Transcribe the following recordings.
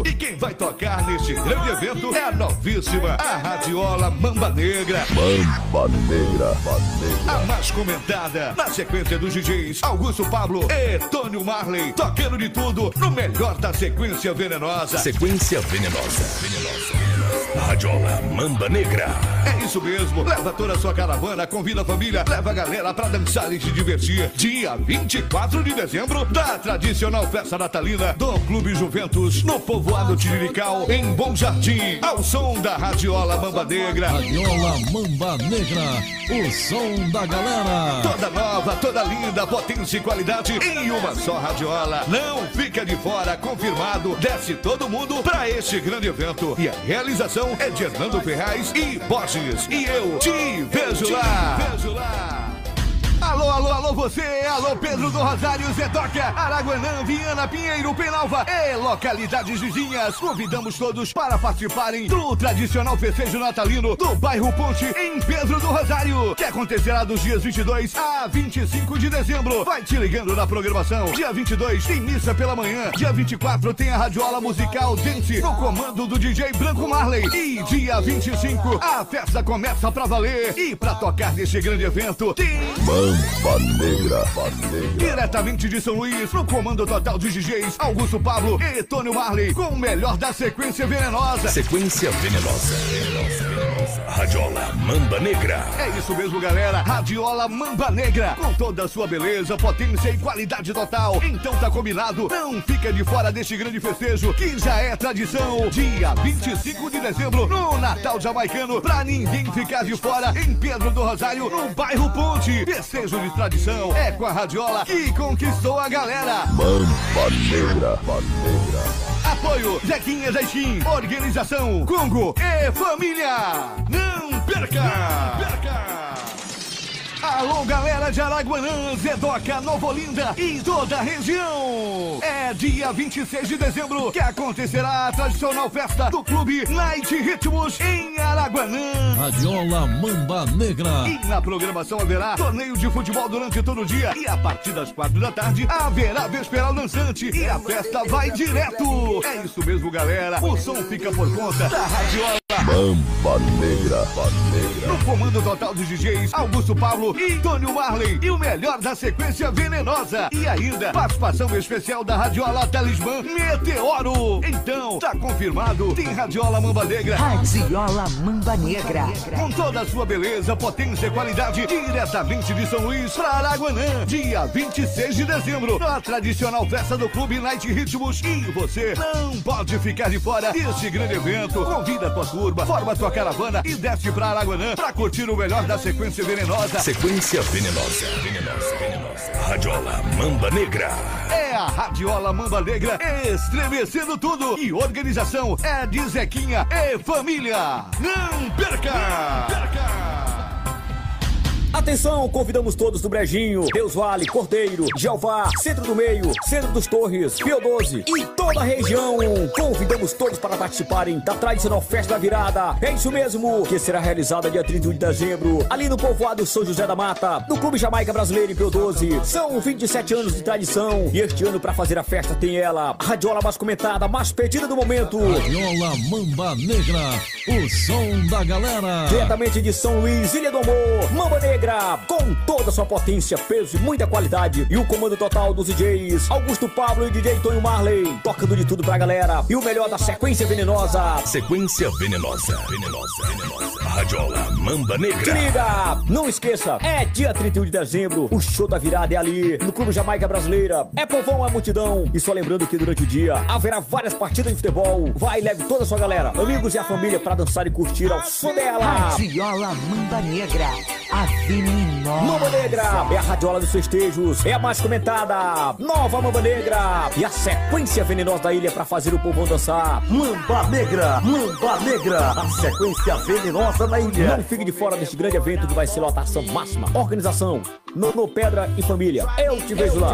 Rádio. E quem vai tocar neste grande evento é a novíssima, a Radiola Mamba Negra. Mamba Negra. A mais comentada, na sequência dos DJs Augusto Pablo e Tônio Marley, tocando de tudo no melhor da sequência venenosa. Sequência venenosa. Radiola Mamba Negra. É isso mesmo, leva toda a sua caravana, convida a família, leva a galera pra dançar e se divertir. Dia 24 de dezembro, da tradicional festa natalina do Clube Juventus, no povoado Tirirical, em Bom Jardim, ao som da Radiola Mamba Negra. Radiola Mamba Negra, o som da galera. Toda nova, toda linda, potência e qualidade em uma só radiola. Não fica de fora, confirmado. Desce todo mundo pra este grande evento. E a realização é de Hernando Ferraz e Borges. E eu te vejo lá. Alô, alô, alô você, alô Pedro do Rosário, Zedoca, Araguanã, Viana, Pinheiro, Penalva e localidades vizinhas. Convidamos todos para participarem do tradicional festejo natalino do bairro Ponte em Pedro do Rosário, que acontecerá dos dias 22 a 25 de dezembro. Vai te ligando na programação. Dia 22 tem missa pela manhã. Dia 24 tem a radiola musical Dance no comando do DJ Branco Marley. E dia 25 a festa começa pra valer. E pra tocar neste grande evento tem Mamba Negra. diretamente de São Luís, no comando total de DJs Augusto Pablo e Tônio Marley, com o melhor da sequência venenosa. Sequência venenosa. Radiola Mamba Negra. É isso mesmo, galera. Radiola Mamba Negra, com toda a sua beleza, potência e qualidade total. Então tá combinado, não fica de fora deste grande festejo, que já é tradição. Dia 25 de dezembro, no Natal Jamaicano, pra ninguém ficar de fora, em Pedro do Rosário, no bairro Ponte. Festejo de tradição, é com a radiola que conquistou a galera. Mamba Negra. Apoio Zequinha Zaiskin, organização Congo e família. Não perca! Alô, galera de Araguanã, Zedoca, Nova Olinda e toda a região. É dia 26 de dezembro que acontecerá a tradicional festa do Clube Night Ritmos em Araguanã. Radiola Mamba Negra. E na programação haverá torneio de futebol durante todo o dia. E a partir das 4 da tarde haverá vesperal dançante. E a festa vai direto. É isso mesmo, galera. O som fica por conta da radiola Mamba Negra. no comando total dos DJs Augusto Pablo e Tônio Marley. E o melhor da sequência venenosa. E ainda, participação especial da radiola Talismã Meteoro. Então, tá confirmado, tem radiola Mamba Negra. Radiola Mamba Negra. Com toda a sua beleza, potência e qualidade, diretamente de São Luís para Araguanã. Dia 26 de dezembro, na tradicional festa do Clube Night Ritmos. E você não pode ficar de fora deste grande evento. Convida a tua turma, forma a tua caravana e desce para Araguanã para curtir o melhor da sequência venenosa. Sequência venenosa. Radiola Mamba Negra. É a Radiola Mamba Negra estremecendo tudo. E organização é de Zequinha e família. Não perca! Atenção, convidamos todos do Brejinho, Deus Vale, Cordeiro, Jeová, Centro do Meio, Centro dos Torres, Pio 12 e toda a região. Convidamos todos para participarem da tradicional festa da virada. É isso mesmo, que será realizada dia 31 de dezembro, ali no povoado São José da Mata, no Clube Jamaica Brasileiro em Pio 12. São 27 anos de tradição e este ano para fazer a festa tem ela, a radiola mais comentada, mais pedida do momento. Radiola Mamba Negra, o som da galera. Diretamente de São Luís, Ilha do Amor, Mamba Negra, com toda a sua potência, peso e muita qualidade. E o comando total dos DJs Augusto Pablo e DJ Tônio Marley, tocando de tudo pra galera. E o melhor da sequência venenosa. Sequência venenosa. Radiola Mamba Negra. Se liga, não esqueça, é dia 31 de dezembro, o show da virada é ali, no Clube Jamaica Brasileira. É povão, é multidão. E só lembrando que durante o dia haverá várias partidas de futebol. Vai e leve toda a sua galera, amigos e a família pra dançar e curtir ao som dela. Radiola Mamba Negra, a venenosa. Mamba Negra é a radiola dos festejos, é a mais comentada. Nova Mamba Negra e a sequência venenosa da ilha pra fazer o povão dançar. Mamba Negra, a sequência venenosa da ilha. Não fique de fora deste grande evento que vai ser lotação máxima. Organização Nono Pedra e família. Eu te vejo lá.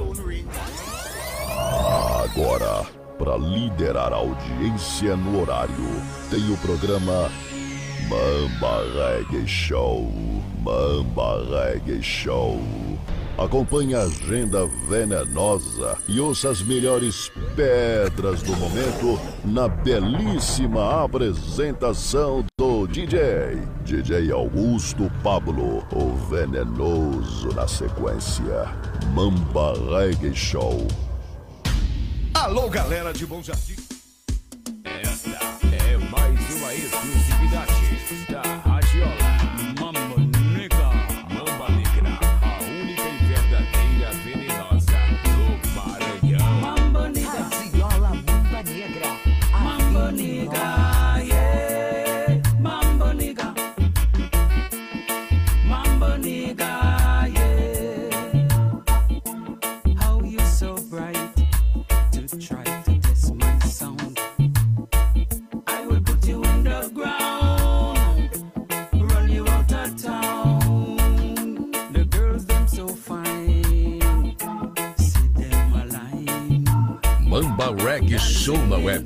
Agora, para liderar a audiência no horário, tem o programa Mamba Reggae Show. Acompanhe a agenda venenosa e ouça as melhores pedras do momento na belíssima apresentação do DJ Augusto Pablo, o venenoso na sequência. Mamba Reggae Show. Alô, galera de Bom Jardim. Esta é mais uma exclusividade da Radiola. Mamba Negra, a única e verdadeira venenosa do Maranhão. Radiola Mamba Negra. Mamba Negra, yeah. Mamba Negra. Mamba Negra, yeah. How you so bright to try to test my sound. I will put you underground, run you out of town. The girls them so fine, see them align. Mamba Reggae Show na web.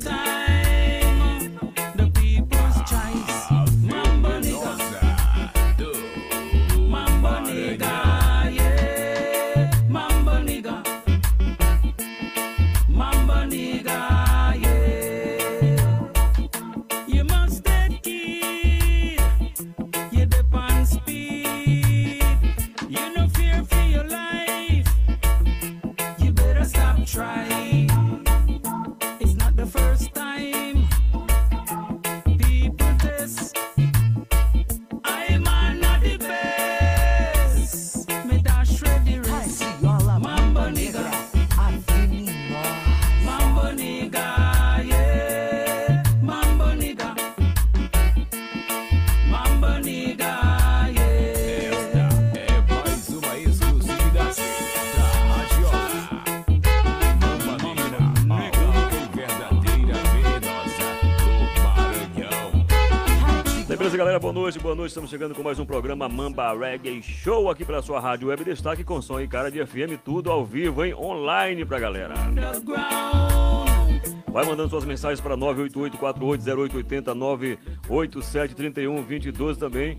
The people's choice. Mamba Negra. Mamba Negra, yeah. Mamba Negra. Mamba Negra, yeah. You must take it. You depend speed. You no fear for your life. You better stop trying. It's not the first time people test. I'm not the best. Me dash ready rest. Radiola Mamba Mamba Negra. Negra. A venenosa. Mamba Negra, yeah. Mamba Negra. Mamba Negra, yeah. Esta é mais uma exclusividade da Radiola. Mamba Negra, a única e verdadeira venenosa do Maranhão. Beleza, galera? Boa noite. Estamos chegando com mais um programa Mamba Reggae Show aqui pela sua rádio web Destaque com som e cara de FM, tudo ao vivo, hein? Online pra galera. Vai mandando suas mensagens para 988-480880, 987-31-2012 também,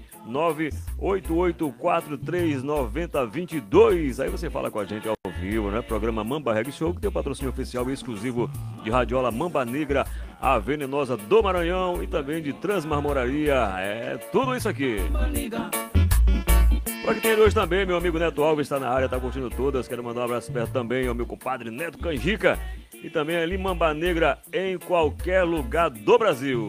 988-43-90-22. Aí você fala com a gente ao vivo, né? Programa Mamba Reggae Show, que tem o patrocínio oficial e exclusivo de Radiola Mamba Negra, a venenosa do Maranhão e também de Transmarmoraria. É tudo isso aqui. Por aqui tem hoje também, meu amigo Neto Alves está na área, tá curtindo todas. Quero mandar um abraço perto também ao meu compadre Neto Canjica e também ali Mamba Negra em qualquer lugar do Brasil.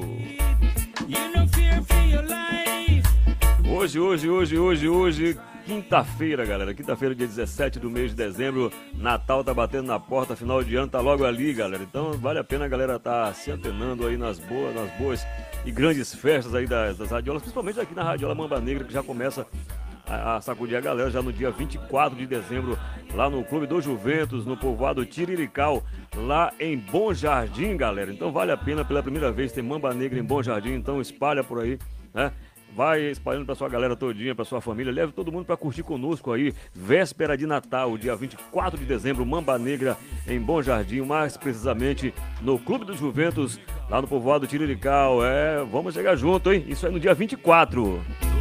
Hoje, quinta-feira, galera. Quinta-feira, dia 17 do mês de dezembro. Natal tá batendo na porta, final de ano tá logo ali, galera. Então vale a pena a galera tá se antenando aí nas boas e grandes festas aí das radiolas, principalmente aqui na Radiola Mamba Negra, que já começa a sacudir a galera já no dia 24 de dezembro, lá no Clube do Juventus, no povoado Tirirical, lá em Bom Jardim, galera. Então vale a pena, pela primeira vez tem Mamba Negra em Bom Jardim, então espalha por aí, né? Vai espalhando pra sua galera todinha, pra sua família, leve todo mundo pra curtir conosco aí, véspera de Natal, dia 24 de dezembro, Mamba Negra em Bom Jardim, mais precisamente no Clube dos Juventus, lá no povoado Tirirical. Vamos chegar junto, hein? Isso aí no dia 24.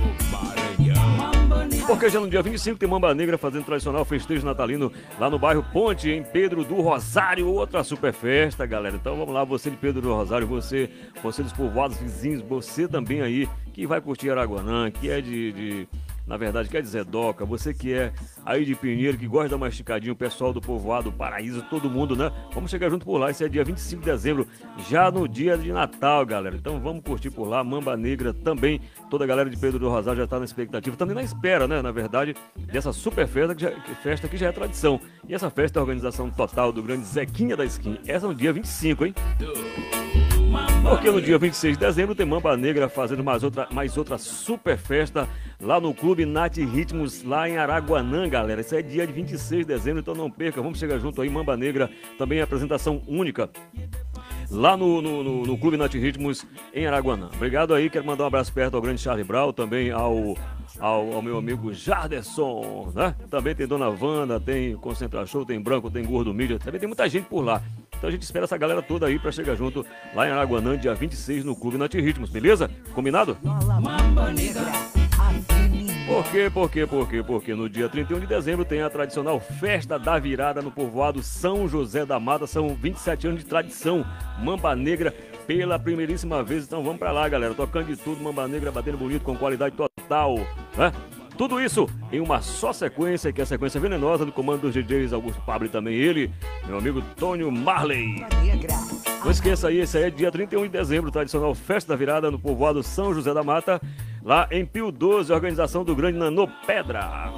Porque já no dia 25 tem Mamba Negra fazendo tradicional festejo natalino lá no bairro Ponte, em Pedro do Rosário, outra super festa, galera. Então vamos lá, você de Pedro do Rosário, você dos povoados vizinhos, você também aí que vai curtir Araguanã, que é na verdade, que é de Zedoca, você que é aí de Pinheiro, que gosta de dar uma esticadinha, o pessoal do povoado Paraíso, todo mundo, né? Vamos chegar junto por lá, esse é dia 25 de dezembro, já no dia de Natal, galera. Então vamos curtir por lá, Mamba Negra também, toda a galera de Pedro do Rosário já está na expectativa, também na espera, né? Na verdade, dessa super festa que já é tradição. E essa festa é a organização total do grande Zequinha da Skin. Essa é no dia 25, hein? Porque no dia 26 de dezembro tem Mamba Negra fazendo mais outra super festa lá no Clube Nath Ritmos, lá em Araguanã, galera. Isso é dia de 26 de dezembro, então não perca, vamos chegar junto aí, Mamba Negra, também apresentação única lá no Clube Nath Ritmos em Araguanã. Obrigado aí, quero mandar um abraço perto ao grande Charlie Brau, também ao meu amigo Jarderson, né? Também tem Dona Wanda, tem Concentra Show, tem Branco, tem Gordo Mídia, também tem muita gente por lá. Então a gente espera essa galera toda aí pra chegar junto lá em Araguanã, dia 26, no Clube Nath Ritmos, beleza? Combinado? Mamba Negra, a venenosa. Porque no dia 31 de dezembro tem a tradicional Festa da Virada no povoado São José da Mata. São 27 anos de tradição, Mamba Negra pela primeiríssima vez. Então vamos pra lá, galera, tocando de tudo, Mamba Negra batendo bonito com qualidade total, né? Tudo isso em uma só sequência, que é a sequência venenosa do comando dos DJs Augusto Pablo e também ele, meu amigo Tônio Marley. Não esqueça aí, esse aí é dia 31 de dezembro, tradicional Festa da Virada no povoado São José da Mata, lá em Pio 12, organização do grande Nanô Pedra.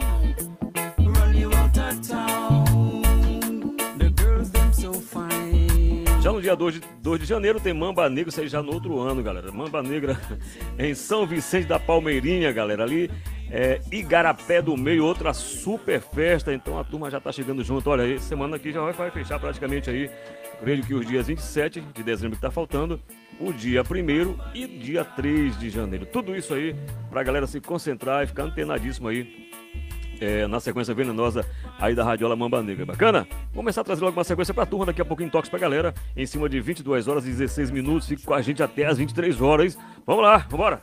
Já no dia 2 de janeiro tem Mamba Negra, isso aí já no outro ano, galera. Mamba Negra em São Vicente da Palmeirinha, galera, ali Igarapé do Meio, outra super festa. Então a turma já tá chegando junto. Olha aí, semana aqui já vai fechar praticamente aí, creio que os dias 27 de dezembro que tá faltando, o dia 1º e dia 3 de janeiro. Tudo isso aí pra galera se concentrar e ficar antenadíssimo aí na sequência venenosa aí da Radiola Mamba Negra. Bacana? Vamos começar a trazer logo uma sequência pra turma, daqui a pouquinho toques pra galera, em cima de 22 horas e 16 minutos. Fique com a gente até as 23 horas. Vamos lá, vambora!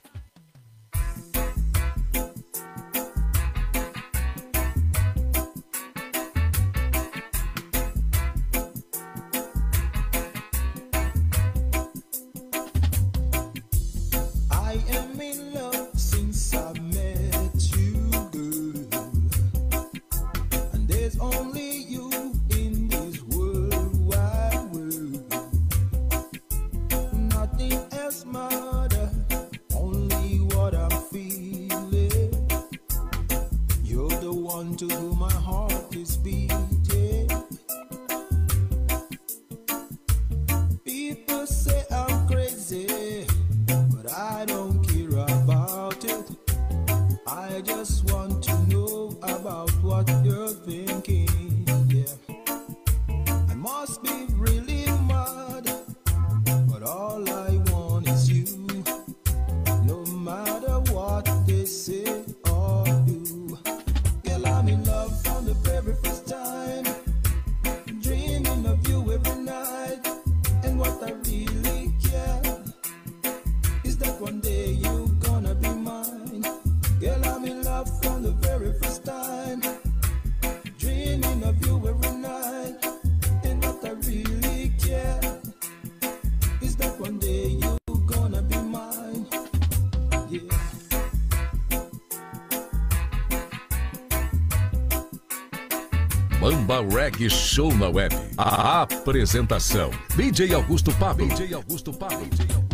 Mamba Reggae Show na web. A apresentação: DJ Augusto Pablo. DJ Augusto Pablo.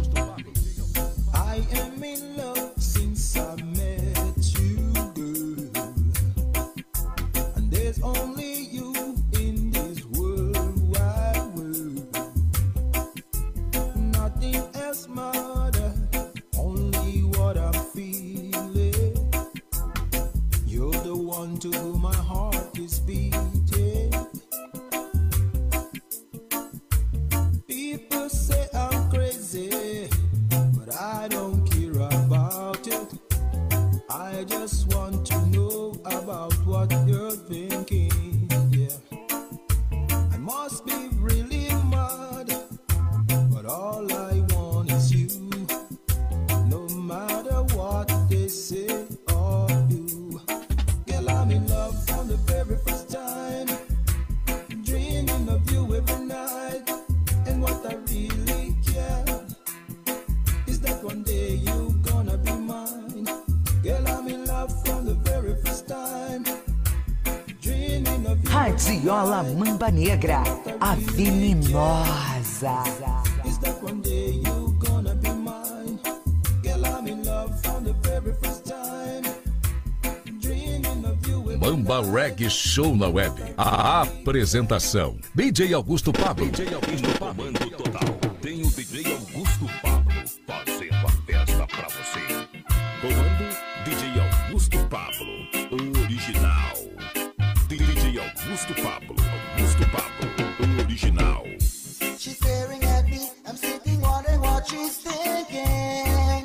I am in love since I met you, girl. And there's only you in this world, wide world. Nothing else matters, only what I'm feeling. You're the one to whom my heart is beating. People say I'm crazy, but I don't care about it. I just want to know about what you're thinking. Yeah, I must be really mad, but all I want is you. No matter what they say or do, girl, I'm in love from the very first time. Dreaming of you every night, and what I really care is that one day you gonna be mine. Girl, I'm in love from the very first time. Dreaming of you. Radiola Mamba Negra, a venenosa. Is that one day you gonna be mine? Girl, I'm in love from the very first time. Dreaming of you. Mamba Reggae Show na web. A apresentação: DJ Augusto Pablo. DJ Augusto Pablo. Comando total. Tem o DJ Augusto Pablo fazendo a festa pra você. Comando DJ Augusto Pablo, o original. DJ Augusto Pablo, o original. She's staring at me, I'm sitting wondering what she's thinking.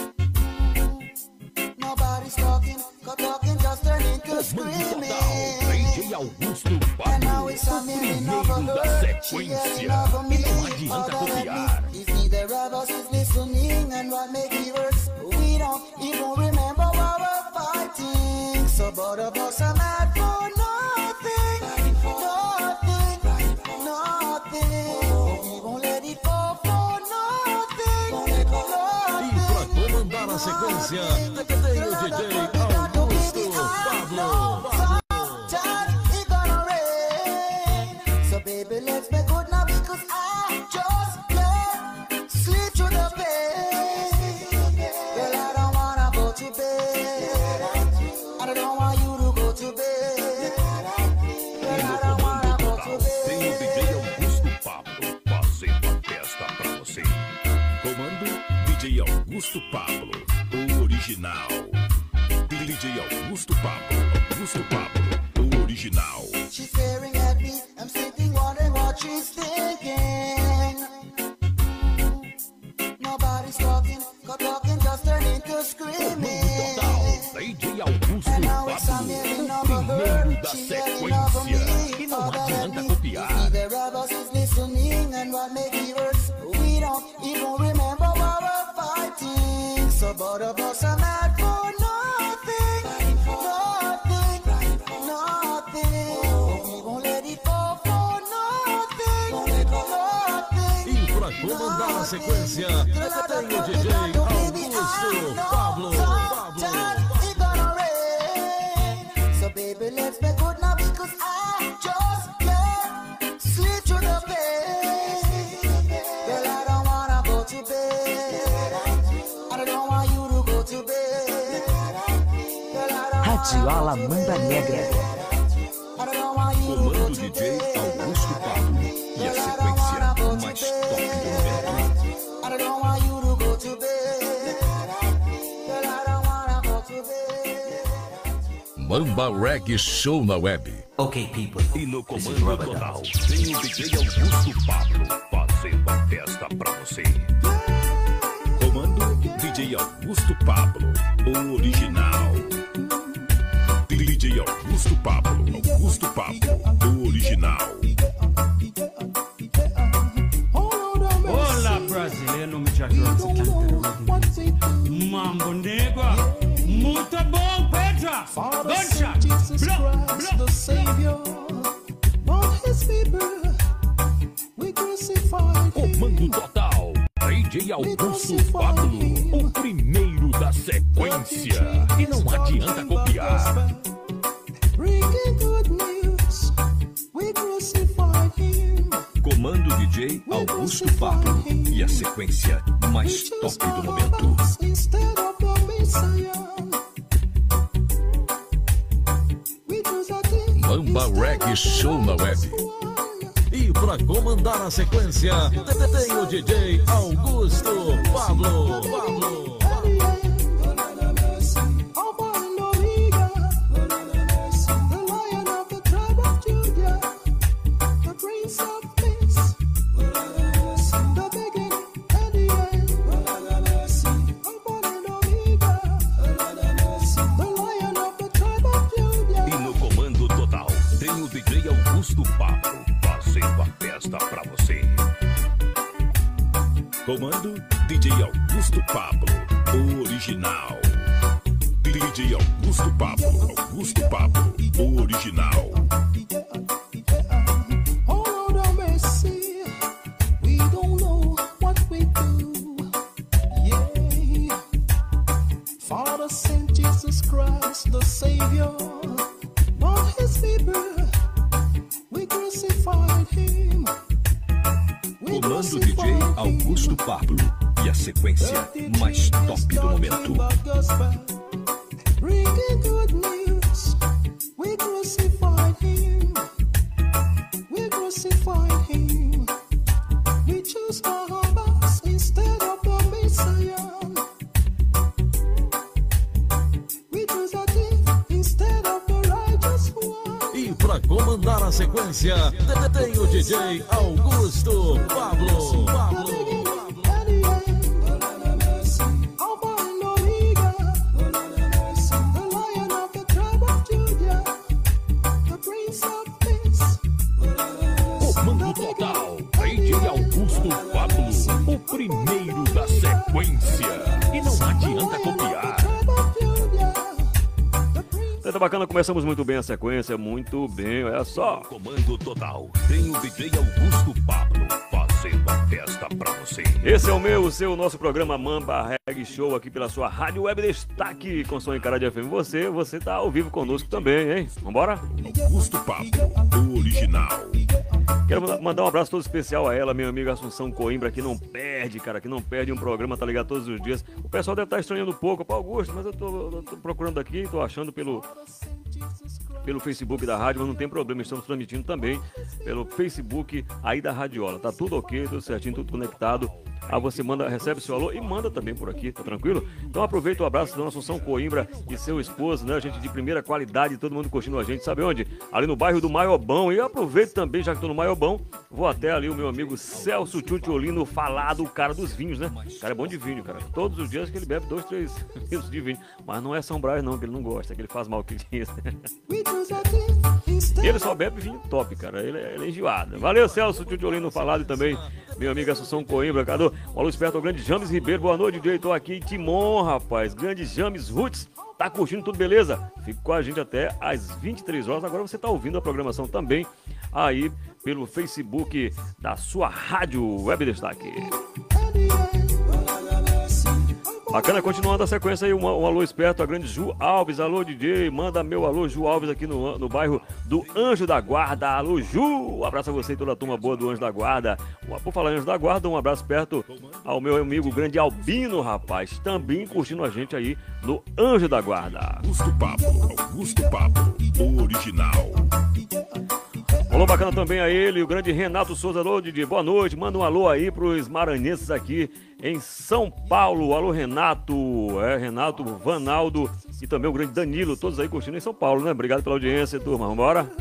Nobody's talking, cause talking just turned into screaming. DJ Augusto And now Pablo, it's a o million over primeiro da her, she sequência. yelling over me. E não adianta copiar. It's neither of us is listening, and what make it worse, we don't even remember our fight. sequência, tem o DJ Augusto Pablo. So baby, let's make good now because I just can't sleep through the pain. Girl, I don't wanna go to bed. I don't want you to go to bed. Girl, I don't wanna go to bed. Tem o DJ Augusto Pablo fazendo a festa pra você. Comando DJ Augusto Pablo, o original. DJ Augusto Pablo, o original. She's staring at me, I'm sitting wondering what she's thinking. Nobody's talking, cause talking just turned into screaming. DJ Augusto And now it's Pablo, I'm yelling o over her, primeiro da she yelling over me. sequência. E não All that adianta means copiar. neither of us is listening, and what may be worse, we don't even remember what we're fighting. So both of us are mad for nothing, nothing, nothing. But we won't let it go for nothing, nothing. E pra comandar a sequência, tem o DJ Augusto Pablo. It's gonna rain. So baby, let's make good now because I just can't sleep through the pain. Girl, I don't wanna go to bed. I don't want you to go to bed. Girl, I don't Radiola Mamba Negra. I don't want you to go Comando to DJ bed. Augusto Pablo e a sequência mais top do momento. I don't want you to go to bed. Girl, I don't wanna go to bed. Mamba Reggae Show na web. Okay, people. E no This is comando Rubber total Dance. tem o DJ Augusto Pablo fazendo a festa pra você. Comando DJ Augusto Pablo, o original. DJ Augusto Pablo, o original. Olá, brasileiro, me Mambo Negro, muito bom, Petra. Gunshot, Jesus blow, Christ, blow. the Savior, born his people, we crucified him. Comando total, DJ Augusto Pablo, o primeiro da sequência. E não adianta copiar. Bringing good news, we crucified him. Comando DJ Augusto Pablo e a sequência mais top do momento. Instead of the Messiah, we choose a king. Mamba Reggae Show na web. E pra comandar a sequência, tem o DJ Augusto Pablo. E no comando total tem o DJ Augusto Pablo fazendo a festa pra você. Comando DJ Augusto Pablo, o original. DJ Augusto Pablo, o original. Oh Lord have mercy, we don't know what we do. Yeah, Father sent Jesus Christ, the Savior, born his people, we crucified him. We Comando DJ Augusto Pablo e a sequência mais top do momento. Bringing good news, we crucified him. We crucified him. We choose Barabbas instead of the Messiah. We choose a thief instead of the righteous one. E pra comandar a sequência, tem o DJ Augusto Pablo. Comando total, DJ Augusto Pablo, o primeiro da sequência. E não adianta copiar. Tá bacana, começamos muito bem a sequência, muito bem, olha só. Comando total, tem o DJ Augusto Pablo fazendo a festa pra você. Esse é o seu, nosso programa Mamba Reggae Show aqui pela sua Rádio Web Destaque com som em cara de FM. Você tá ao vivo conosco também, hein? Vambora? Augusto Pablo, o original. Quero mandar um abraço todo especial a ela, minha amiga Assunção Coimbra, que não perde, cara, que não perde um programa, tá ligado todos os dias. O pessoal deve estar estranhando um pouco, Paulo Augusto, mas eu tô procurando aqui, tô achando pelo Facebook da rádio, mas não tem problema, estamos transmitindo também pelo Facebook aí da Radiola. Tá tudo ok, tudo certinho, tudo conectado. Aí você recebe seu alô e manda também por aqui, tá tranquilo? Então aproveita o abraço da Dona Assunção Coimbra e seu esposo, né? Gente de primeira qualidade, todo mundo curtindo a gente, sabe onde? Ali no bairro do Maiobão. E eu aproveito também, já que tô no Maiobão, vou até ali o meu amigo Celso Tchutiolino falar do cara dos vinhos, né? O cara é bom de vinho, cara. Todos os dias que ele bebe 2, 3 litros de vinho. Mas não é São Brás não, que ele não gosta, que ele faz mal que diz. Ele só bebe vinho top, cara. Ele é enjoado. Valeu, Celso Tchutiolino falado e também meu amigo Assunção Coimbra, cara. Um alô esperto ao grande James Ribeiro. Boa noite, DJ. Tô aqui em Timon, rapaz. Grande James Roots. Tá curtindo tudo, beleza? Fique com a gente até às 23 horas. Agora você tá ouvindo a programação também aí pelo Facebook da sua Rádio Web Destaque. Bacana, continuando a sequência aí, um alô esperto, a grande Ju Alves. Alô, DJ, manda meu alô, Ju Alves, aqui no bairro do Anjo da Guarda. Alô, Ju, um abraço a você e toda a turma boa do Anjo da Guarda. Por falar em Anjo da Guarda, um abraço perto ao meu amigo grande Albino, rapaz, também curtindo a gente aí no Anjo da Guarda. Augusto Pablo, o original. Alô bacana também a ele, o grande Renato Souza. Alô, Didi, boa noite. Manda um alô aí pros maranhenses aqui em São Paulo. Alô, Renato, Renato, Vanaldo e também o grande Danilo, todos aí curtindo em São Paulo, né? Obrigado pela audiência, turma. Vambora?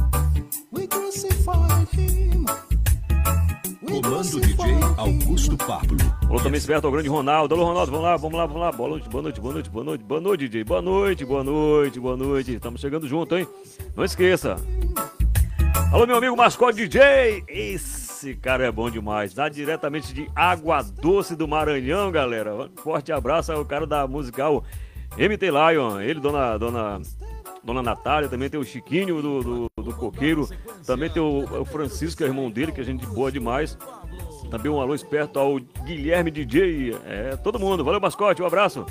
Comando DJ Augusto Pablo. Alô também esperto ao grande Ronaldo. Alô, Ronaldo, vamos lá. Boa noite, DJ. Boa noite. Estamos chegando junto, hein? Não esqueça. Alô, meu amigo mascote DJ. Esse cara é bom demais. Dá diretamente de Água Doce do Maranhão, galera. Forte abraço ao cara da musical MT Lion. Ele, Dona Natália, também tem o Chiquinho do Coqueiro, também tem o Francisco, que é irmão dele, que é gente boa demais. Também um alô esperto ao Guilherme DJ, todo mundo. Valeu, mascote, um abraço.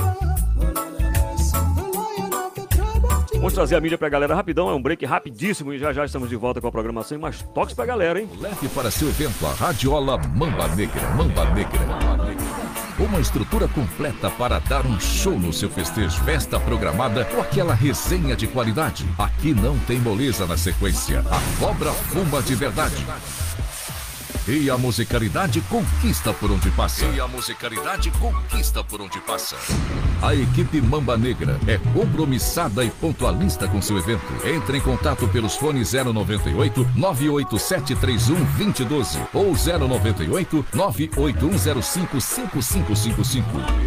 Vamos trazer a mídia pra galera rapidão, é um break rapidíssimo e já estamos de volta com a programação e mais toques pra galera, hein? Leve para seu evento a Radiola Mamba Negra. Uma estrutura completa para dar um show no seu festejo, festa programada ou aquela resenha de qualidade. Aqui não tem moleza na sequência, a cobra fuma de verdade. E a musicalidade conquista por onde passa. A equipe Mamba Negra é compromissada e pontualista com seu evento. Entre em contato pelos fones 098 98731 2012 ou 098 98105 5555.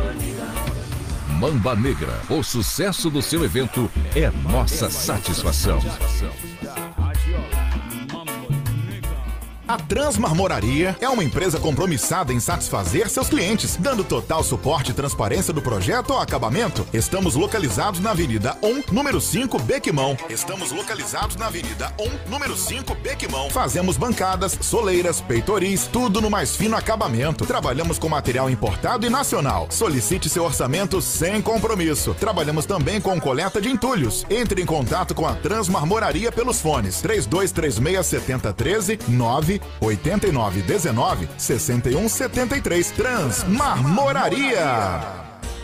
Mamba Negra, o sucesso do seu evento é nossa satisfação. A Transmarmoraria é uma empresa compromissada em satisfazer seus clientes, dando total suporte e transparência do projeto ao acabamento. Estamos localizados na Avenida 1, número 5, Bequimão. Fazemos bancadas, soleiras, peitoris, tudo no mais fino acabamento. Trabalhamos com material importado e nacional. Solicite seu orçamento sem compromisso. Trabalhamos também com coleta de entulhos. Entre em contato com a Transmarmoraria pelos fones 3236-7013, 98919-6173. Transmarmoraria.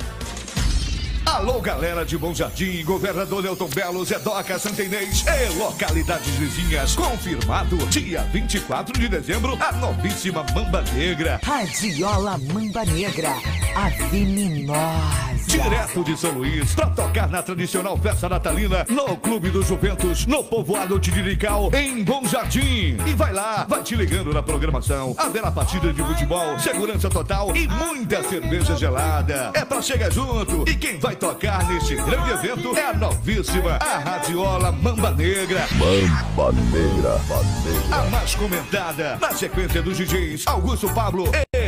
Alô, galera de Bom Jardim, Governador Nelton Belo, Zedoca, Santa Inês e localidades vizinhas. Confirmado, dia 24 de dezembro, a novíssima Mamba Negra. Radiola Mamba Negra, a venenosa. Direto de São Luís, pra tocar na tradicional festa natalina no Clube do Juventus, no povoado Tirirical, em Bom Jardim. E vai lá, vai te ligando na programação. Haverá partida de futebol, segurança total e muita cerveja gelada. É pra chegar junto. E quem vai tocar neste grande evento é a novíssima, a Radiola Mamba Negra. Mamba Negra. A mais comentada, na sequência dos DJs Augusto Pablo e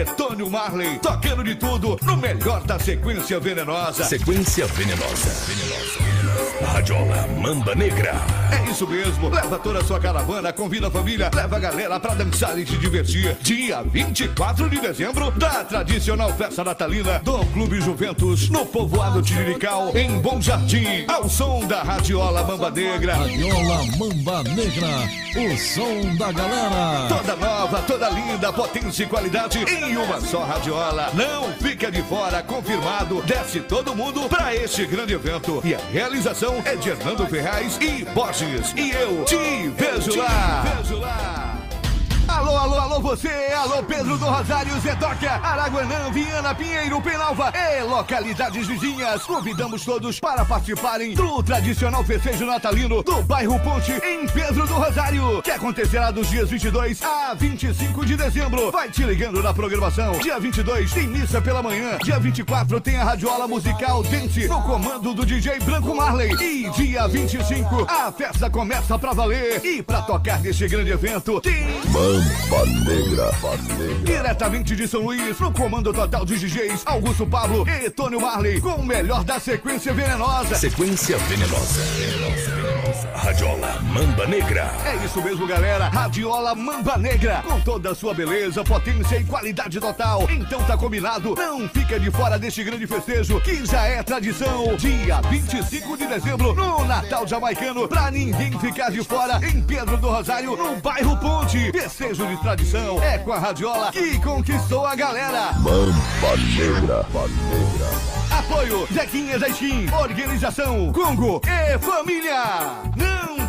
e Tônio Marley, tocando de tudo no melhor da sequência venenosa. Sequência venenosa. Radiola Mamba Negra. É isso mesmo, leva toda a sua caravana, convida a família, leva a galera pra dançar e se divertir. Dia 24 de dezembro, da tradicional festa natalina do Clube Juventus, no povoado Tirirical, em Bom Jardim, ao som da Radiola Mamba Negra. Radiola Mamba Negra, o som da galera. Toda nova, toda linda, potência e qualidade em uma só radiola. Não fica de fora, confirmado. Desce todo mundo pra este grande evento. E a realização é de Hernando Ferraz e Borges. E eu te vejo lá. Alô, você! Alô, Pedro do Rosário, Zedoca, Araguanã, Viana, Pinheiro, Penalva e localidades vizinhas. Convidamos todos para participarem do tradicional festejo natalino do bairro Ponte, em Pedro do Rosário, que acontecerá dos dias 22 a 25 de dezembro. Vai te ligando na programação. Dia 22 tem missa pela manhã. Dia 24 tem a radiola musical Dance, no comando do DJ Branco Marley. E dia 25 a festa começa pra valer. E pra tocar nesse grande evento tem Mamba Negra. Diretamente de São Luís, no comando total de DJs Augusto Pablo e Tônio Marley, com o melhor da sequência venenosa. Sequência venenosa. Radiola Mamba Negra. É isso mesmo, galera. Radiola Mamba Negra, com toda a sua beleza, potência e qualidade total. Então tá combinado, não fica de fora deste grande festejo, que já é tradição. Dia 25 de dezembro, no Natal Jamaicano, pra ninguém ficar de fora, em Pedro do Rosário, no bairro Ponte. Festejo de tradição, é com a radiola que conquistou a galera. Mamba Negra. Apoio Zequinha da Skin, organização Congo e família. Não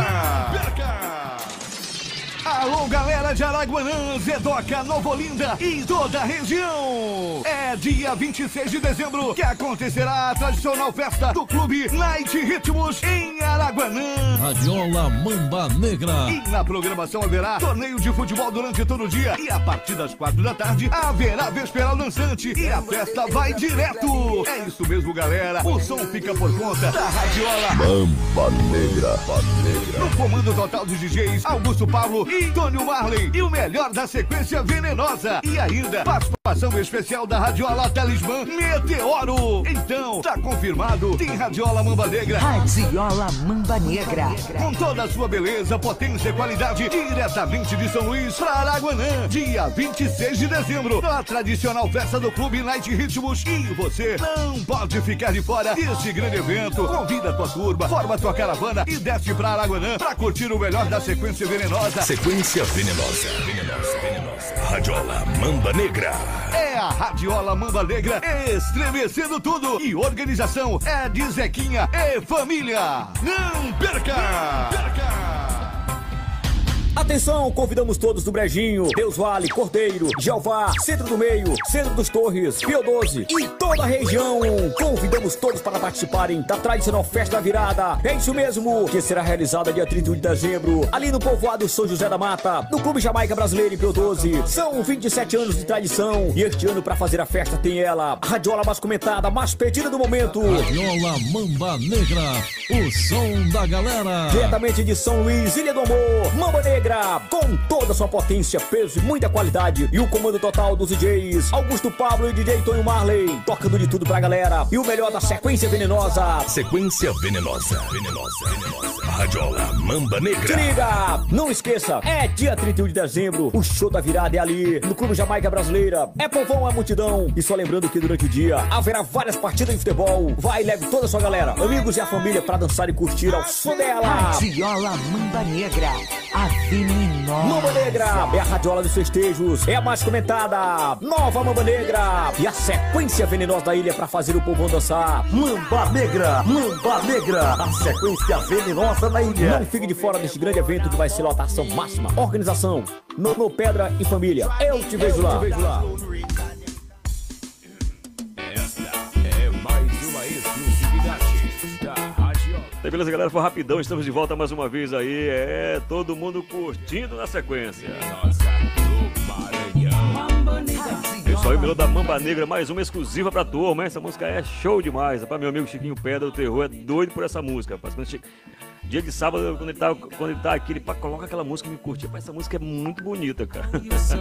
perca! Alô, galera de Araguanã, Zedoca, Nova Olinda e toda a região. É dia 26 de dezembro que acontecerá a tradicional festa do Clube Night Ritmos em Araguanã. Radiola Mamba Negra. E na programação haverá torneio de futebol durante todo o dia. E a partir das 4 da tarde haverá vesperal dançante. E a festa vai direto. É isso mesmo, galera. O som fica por conta da radiola Mamba Negra. No comando total dos DJs Augusto Pablo e Tônio Marley. E o melhor da sequência venenosa. E ainda participação especial da radiola Talismã Meteoro. Então, tá confirmado, tem radiola Mamba Negra. Radiola Mamba Negra. Com toda a sua beleza, potência e qualidade, diretamente de São Luís para Araguanã. Dia 26 de dezembro, na tradicional festa do Clube Night Ritmos. E você não pode ficar de fora desse grande evento. Convida a tua turma, forma a tua caravana e desce para Araguanã para curtir o melhor da sequência venenosa. Sequência venenosa. Radiola Mamba Negra. É a radiola Mamba Negra estremecendo tudo. E organização é de Zequinha e família. Não perca! Atenção, convidamos todos do Brejinho, Deus Vale, Cordeiro, Jeová, Centro do Meio, Centro dos Torres, Pio 12 e toda a região. Convidamos todos para participarem da tradicional festa da virada. É isso mesmo, que será realizada dia 31 de dezembro, ali no povoado São José da Mata, no Clube Jamaica Brasileiro em Pio 12. São 27 anos de tradição e este ano, para fazer a festa, tem ela, a radiola mais comentada, mais pedida do momento. Radiola Mamba Negra, o som da galera. Diretamente de São Luís, Ilha do Amor, Mamba Negra, com toda a sua potência, peso e muita qualidade. E o comando total dos DJs Augusto Pablo e DJ Tônio Marley, tocando de tudo pra galera. E o melhor da sequência venenosa. Sequência venenosa. Radiola Mamba Negra. Se liga, não esqueça, é dia 31 de dezembro, o show da virada é ali, no Clube Jamaica Brasileira. É povão, é multidão. E só lembrando que durante o dia haverá várias partidas de futebol. Vai, leve toda a sua galera, amigos e a família pra dançar e curtir ao som dela. Radiola Mamba Negra, a venenosa. Mamba Negra é a radiola dos festejos, é a mais comentada. Nova Mamba Negra e a sequência venenosa da ilha pra fazer o povão dançar. Mamba Negra, a sequência venenosa da ilha. Não fique de fora deste grande evento que vai ser lotação máxima. Organização Nono Pedra e família. Eu te vejo lá. Esta é mais uma exclusividade da Radiola. Beleza, galera? Foi rapidão. Estamos de volta mais uma vez aí. É, todo mundo curtindo na sequência. Nossa, do Maranhão. pessoal, o melhor da Mamba Negra, mais uma exclusiva pra turma, hein? Essa música é show demais. Rapaz, meu amigo Chiquinho Pedra, o Terror, é doido por essa música. Rapaz. Dia de sábado, quando ele tá aqui, ele coloca aquela música e me curte. Rapaz, essa música é muito bonita, cara.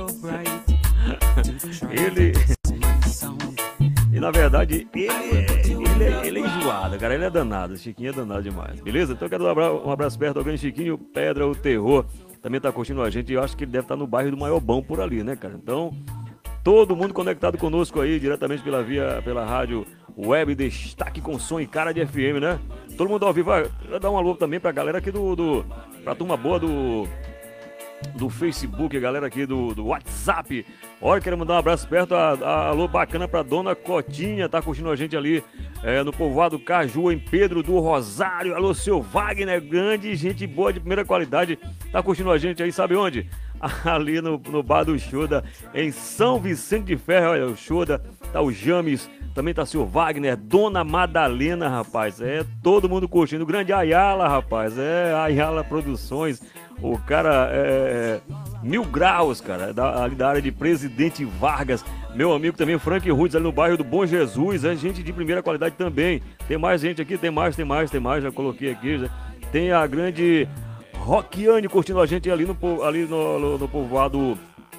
E na verdade, ele é enjoado, cara. Ele é danado. Chiquinho é danado demais. Beleza? Então eu quero dar um abraço perto ao grande Chiquinho Pedra, o Terror. Também tá curtindo a gente. E eu acho que ele deve estar no bairro do Maiobão por ali, né, cara? Então, todo mundo conectado conosco aí, diretamente pela rádio web Destaque com Som e Cara de FM, né? Todo mundo ao vivo. Vai dar um alô também pra galera aqui pra turma boa do Facebook, a galera aqui do WhatsApp. Olha, quero mandar um abraço perto, alô bacana pra Dona Cotinha, tá curtindo a gente ali no povoado Caju, em Pedro do Rosário. Alô, seu Wagner, grande gente boa de primeira qualidade, tá curtindo a gente aí, sabe onde? Ali no bar do Xoda, em São Vicente de Ferro. Olha, o Xoda, tá o James, também tá o seu Wagner, Dona Madalena, rapaz, todo mundo curtindo. O grande Ayala, rapaz, Ayala Produções, o cara Mil Graus, cara, ali da área de Presidente Vargas. Meu amigo também, Frank Rudes, ali no bairro do Bom Jesus, gente de primeira qualidade também. Tem mais gente aqui, tem mais, já coloquei aqui, já. Tem a grande Rockiane curtindo a gente ali no povoado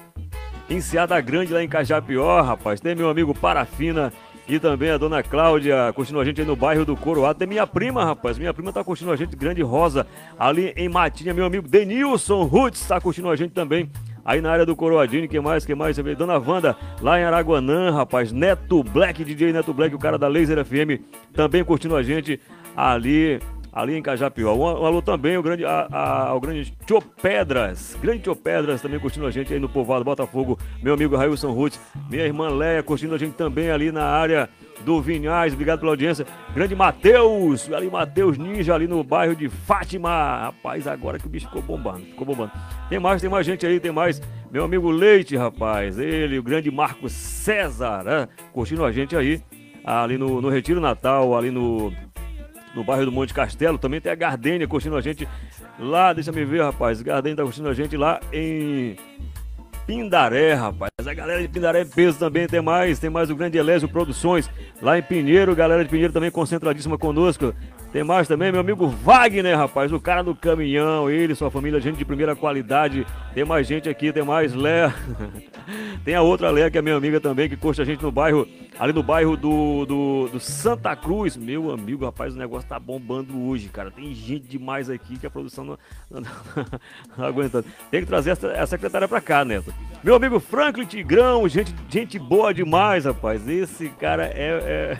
Enseada Grande, lá em Cajapió, rapaz. Tem meu amigo Parafina e também a dona Cláudia curtindo a gente aí no bairro do Coroado. Tem minha prima, rapaz. Minha prima tá curtindo a gente, Grande Rosa, ali em Matinha. Meu amigo Denilson Roots tá curtindo a gente também aí na área do Coroadinho. Quem mais? Dona Wanda, lá em Araguanã, rapaz. Neto Black, DJ Neto Black, o cara da Laser FM, também curtindo a gente ali em Cajapió. Um alô também ao grande Tio Pedras. Grande Tio Pedras também curtindo a gente aí no povoado Botafogo. Meu amigo Railson Roots. Minha irmã Leia curtindo a gente também ali na área do Vinhais. Obrigado pela audiência. Grande Matheus, ali Matheus Ninja, ali no bairro de Fátima. Rapaz, agora que o bicho ficou bombando. Tem mais gente aí, tem mais. Meu amigo Leite, rapaz. Ele, o grande Marcos César, curtindo a gente aí. Ali no Retiro Natal, ali no bairro do Monte Castelo. Também tem a Gardênia curtindo a gente lá, deixa me ver, rapaz. Gardênia tá curtindo a gente lá em Pindaré, rapaz. A galera de Pindaré peso também, tem mais o grande Elésio Produções lá em Pinheiro. Galera de Pinheiro também concentradíssima conosco. Tem mais também meu amigo Wagner, rapaz, o cara do caminhão, ele, sua família, gente de primeira qualidade. Tem mais gente aqui, tem mais Léa. Tem a outra Léa, que é minha amiga também, que curte a gente no bairro, ali no bairro do Santa Cruz. Meu amigo, rapaz, o negócio tá bombando hoje, cara. Tem gente demais aqui que a produção não aguenta. Tem que trazer a secretária pra cá, Neto. Meu amigo Franklin Tigrão, gente boa demais, rapaz. Esse cara é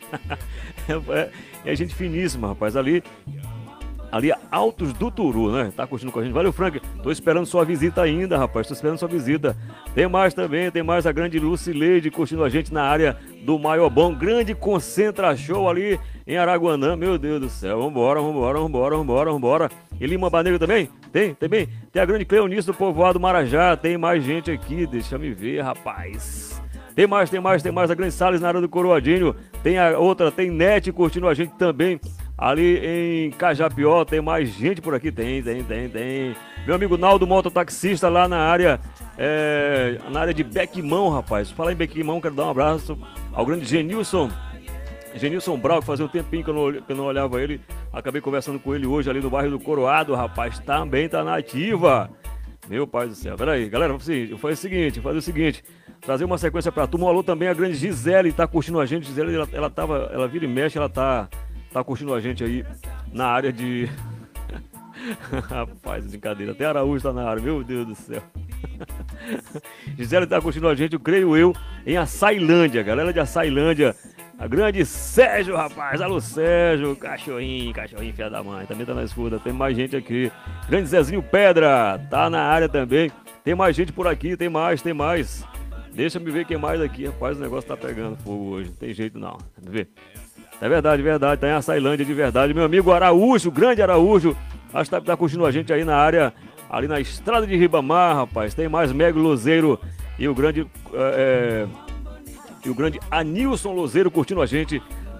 gente finíssima, rapaz. Ali Altos do Turu, né? Tá curtindo com a gente. Valeu, Frank. Tô esperando sua visita ainda, rapaz. Tô esperando sua visita. Tem mais também, tem mais a grande Lucileide curtindo a gente na área do Maiobão. Grande Concentra Show ali em Araguanã. Meu Deus do céu. Vambora. E Lima Bandeira também? Tem também. Tem a grande Cleonice do povoado Marajá. Tem mais gente aqui. Deixa me ver, rapaz. Tem mais a grande Salles na área do Coroadinho. Tem a outra, tem Net curtindo a gente também ali em Cajapió. Tem mais gente por aqui, tem. Meu amigo Naldo, mototaxista lá na área de Bequimão, rapaz. Falar em Bequimão, quero dar um abraço ao grande Genilson Brau, que fazia um tempinho que eu não olhava ele. Acabei conversando com ele hoje ali no bairro do Coroado, rapaz. Também tá na ativa. Meu pai do céu. Peraí, galera, vou fazer o seguinte. Trazer uma sequência pra turma. Um alô também a grande Gisele, tá curtindo a gente. Gisele, ela vira e mexe, ela tá curtindo a gente aí na área de... Rapaz, brincadeira. Até Araújo tá na área, meu Deus do céu. Gisele tá curtindo a gente, eu creio eu, em Açailândia. Galera de Açailândia. A grande Sérgio, rapaz. Alô, Sérgio. Cachorrinho, filha da mãe. Também tá na escuta. Tem mais gente aqui. Grande Zezinho Pedra. Tá na área também. Tem mais gente por aqui. Tem mais. Deixa me ver quem mais aqui. Rapaz, o negócio tá pegando fogo hoje. Não tem jeito não. Vamos ver. É verdade. Tá em Açailândia de verdade. Meu amigo Araújo, grande Araújo. Acho que tá curtindo a gente aí na área. Ali na estrada de Ribamar, rapaz. Tem mais Mego Lozeiro. E o grande... E o grande Anilson Lozeiro curtindo a gente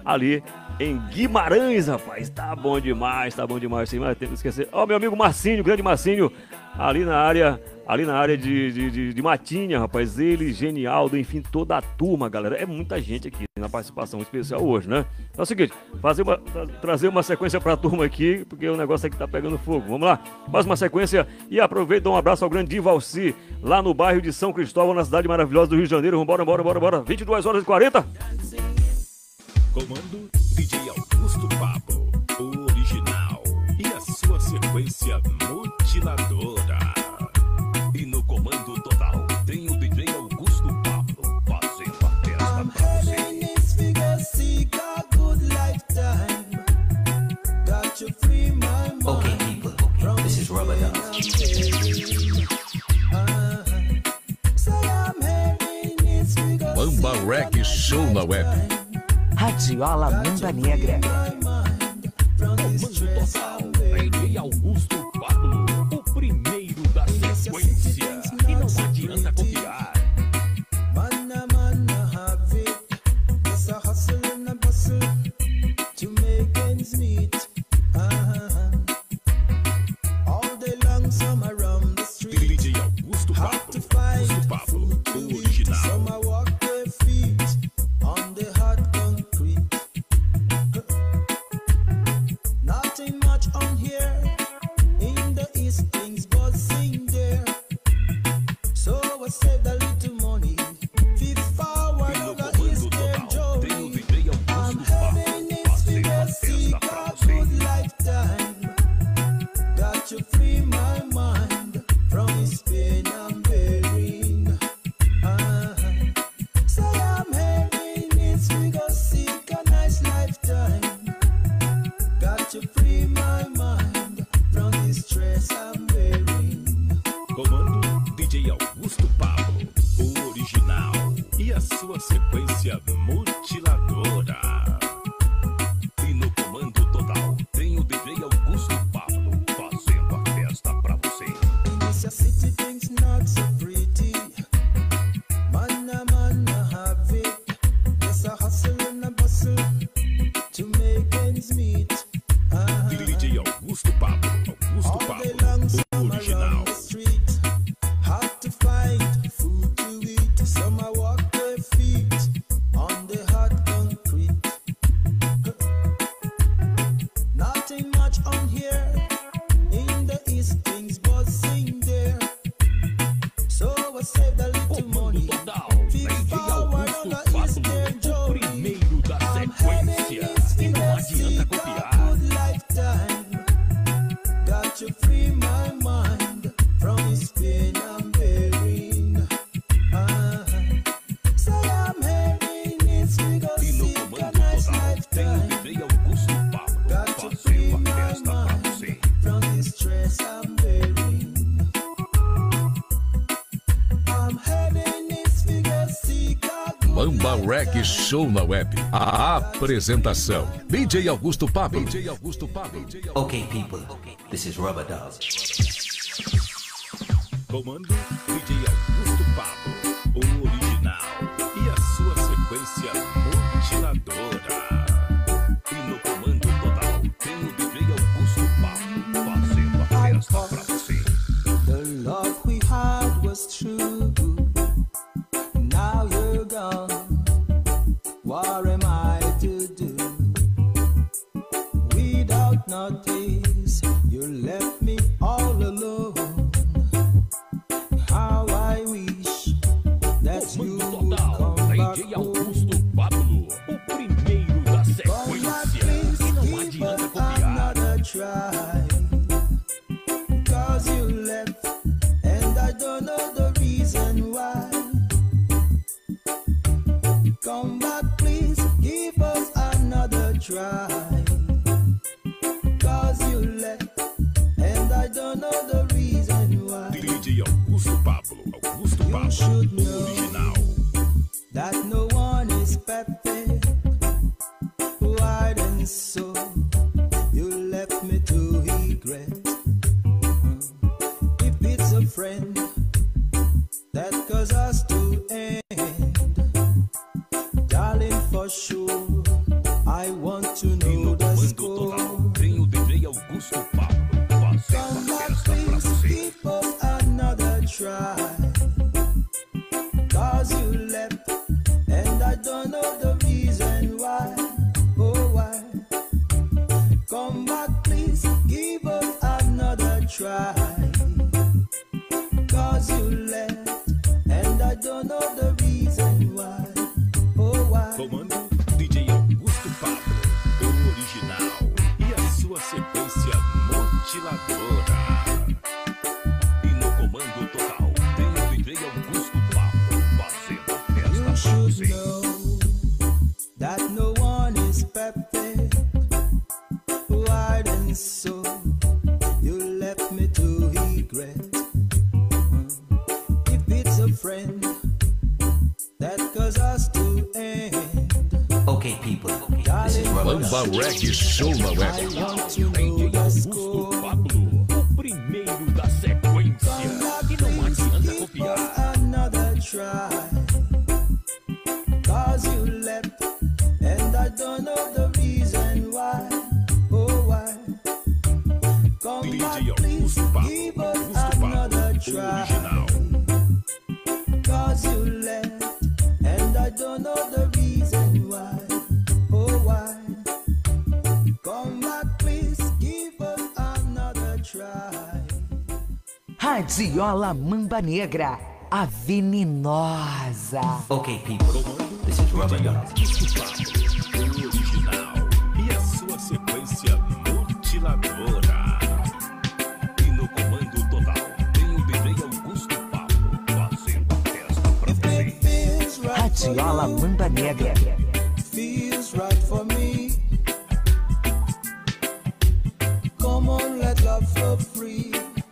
ali em Guimarães, rapaz. Tá bom demais, sim, mas tem que esquecer. Ó, meu amigo Marcinho, grande Marcinho, ali na área de Matinha, rapaz. Ele, Genialdo, enfim, toda a turma, galera. É muita gente aqui na participação especial hoje, né? É o seguinte, trazer uma sequência pra turma aqui, porque o negócio aqui tá pegando fogo. Vamos lá, faz uma sequência e aproveita e dá um abraço ao grande Divalci, lá no bairro de São Cristóvão, na cidade maravilhosa do Rio de Janeiro. Vambora, 22h40. Comando DJ Augusto Pablo, o original, e a sua sequência mutiladora. E no comando total tem o DJ Augusto Pablo fazendo a festa pra você. Okay, people, this is Rubber Mamba Reg Show na web. Radiola Mamba Negra. DJ Augusto Pablo, o primeiro da sequência. E não adianta copiar. DJ Augusto Pablo, o original. Nothing much on here. In the east, things buzzing there. So I saved a little money. Feed forward on the eastern journey. I'm having this figure seek a good lifetime. Got to free my mind from this pain I'm bearing. Say I'm having this figure seek a nice lifetime. Got to free my mind from this stress I'm bearing. Comando DJ Augusto Pablo, o original, e a sua sequência mutiladora. E no comando total tem o DJ Augusto Pablo fazendo a festa pra você. In this city things not so pretty. Man, have it. Just a hustle and a bustle to make ends meet. DJ Augusto Pablo, o original. Hard to find food to eat. Some I walk their feet on the hard concrete. Nothing much on here. In the east, things buzzing there. So I saved a little money. Feed forward on the eastern journey. Primeiro da sequência, e não adianta copiar. Got to free my mind from this pain I'm bearing. Say I'm having this figure seek a nice lifetime. Got to free my mind from this stress I'm bearing. I'm having this figure seek a good Mamba Reg Show na web. A apresentação: DJ Augusto Pablo. Okay, people, this is Rubber Dolls. Comando DJ Augusto Pablo, o original, e a sua sequência mutiladora. E no comando total tem o DJ Augusto Pablo fazendo a festa pra você. The love we had was true. Now you're gone. What am I to do? Without notice, you left me all alone. How I wish that you would come back Augusto Pablo, o primeiro da sequência. E não adianta copiar. Try, 'cause you left, and I don't know the reason why. Come back, please, give us another try. 'Cause you left, and I don't know the reason why. DJ Augusto Pablo, You should know original. that no one is perfect. Why then so you left me to regret? If it's a friend that caused us to end, darling, for sure I você. That no one is perfect. Why then so you left me to regret? If it's a friend that caused us to end. Okay, people, this is Bamba Reggae Show na web. I want to know the score. O primeiro da sequência. E não adianta copiar. Another try. Cause you left and I don't know the reason why. Oh why? Come back please, give us another try. Cause you left and I don't know the reason why. Oh why? Come back please, give us another try. Radiola Mamba Negra, a venenosa. Okay, people, this is Rubber Dog. Original. E a sua sequência mutiladora. E no comando total tem o DJ Augusto Pablo fazendo a festa pra você. Radiola Mamba Negra. Feels right for me. Come on, let love flow free.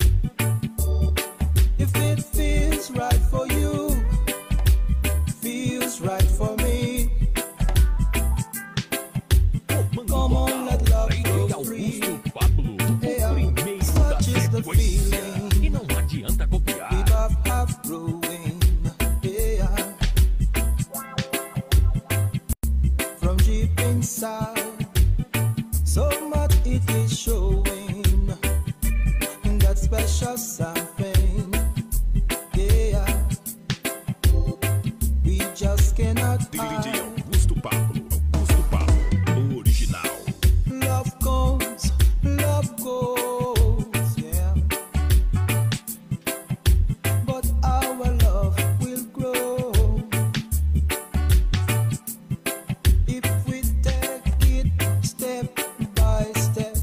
If it feels right for you, feels right for me. Come on, let love flow free. Yeah, such is the feeling. E não adianta copiar. We love have growing. Yeah. From deep inside, so much it is showing. That special something. Yeah. We just cannot DJ Augusto Pablo. Augusto Pablo. Original. Love goes, yeah. But our love will grow if we take it step by step.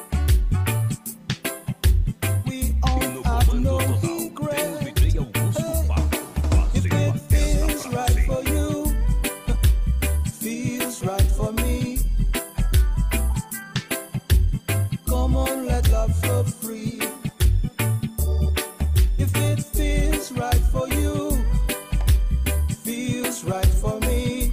We all have no regret. If it feels right for you, feels right for me. Come on, let love flow free. If it feels right for you, feels right for me.